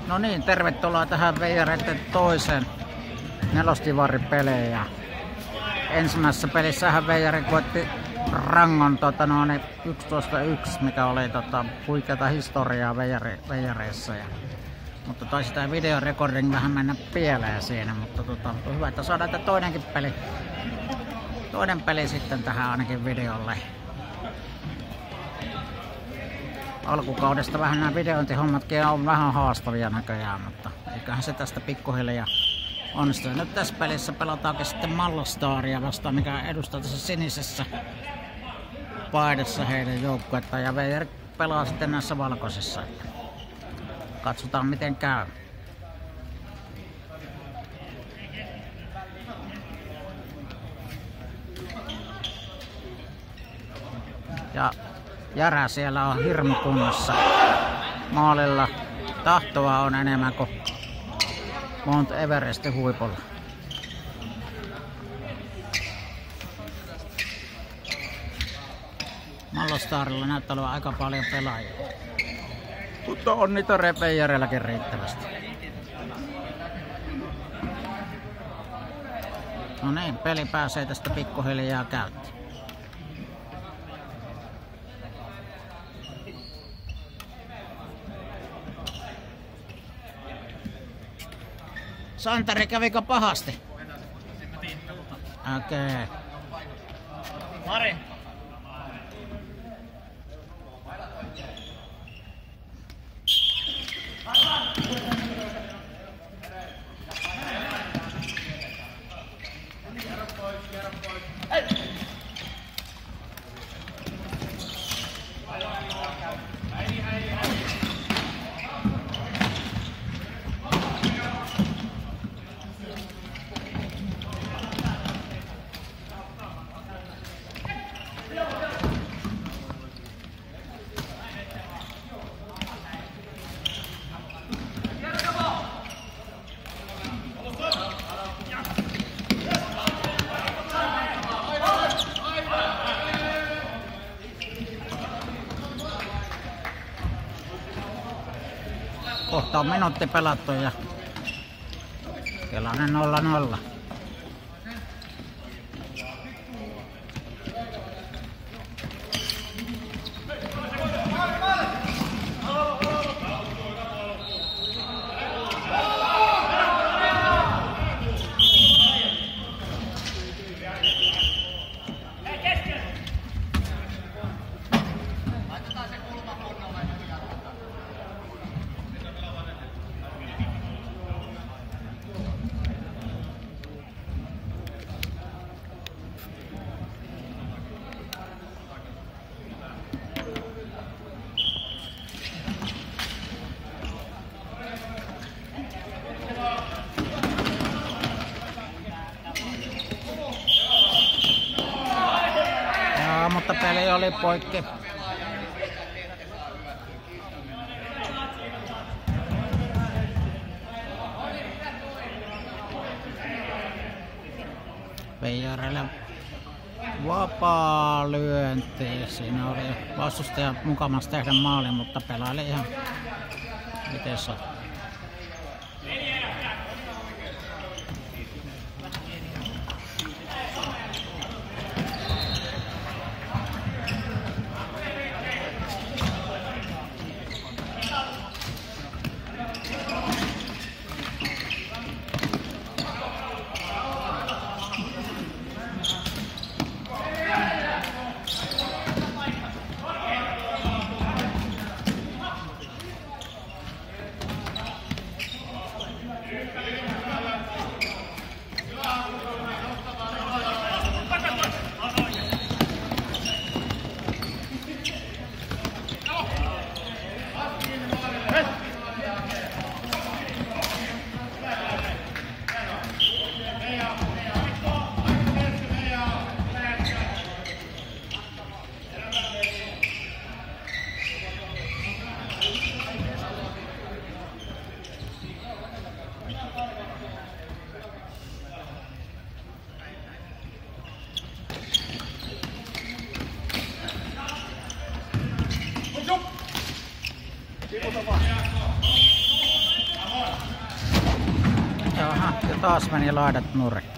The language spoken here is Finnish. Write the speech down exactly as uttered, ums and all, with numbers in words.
No niin, tervetuloa tähän Veijareiden toisen nelostivaripelejä. Ensimmäisessä pelissähän Veijarit voitti Rangon tota, no, yksitoista yksi, mikä oli tota, huikeata historiaa Veijare, Veijareissa. Ja, mutta taisi tämä videorecording vähän mennä pieleen siinä, mutta tota, hyvä, että saadaan tämä toinenkin peli, toinen peli sitten tähän ainakin videolle. Alkukaudesta vähän nämä videointihommatkin on vähän haastavia näköjään, mutta eiköhän se tästä pikkuhiljaa onnistu. Nyt tässä pelissä pelataankin sitten Mallostaria vastaan, mikä edustaa tässä sinisessä paidassa heidän joukkuetta, ja Veijarit pelaa sitten näissä valkoisissa. Katsotaan miten käy. Ja Järä siellä on hirmukunnossa maalilla. Tahtoa on enemmän kuin Mount Everestin huipulla. Mallostarilla näyttää olevan aika paljon pelaajia. Mutta on niitä Veijareillakin riittävästi. No niin, peli pääsee tästä pikkuhiljaa käyntiin. Santeri, kävikö pahasti? Okei. Okay. Mari! Kohta on minuutti pelattu ja tilanne nolla nolla. Mutta peli oli poikki. Veijareille vapaa lyönti. Siinä oli vastustaja mukavasti tehdä maalin, mutta pelaili ihan miten sattuu. Taas meni laidat nurkki.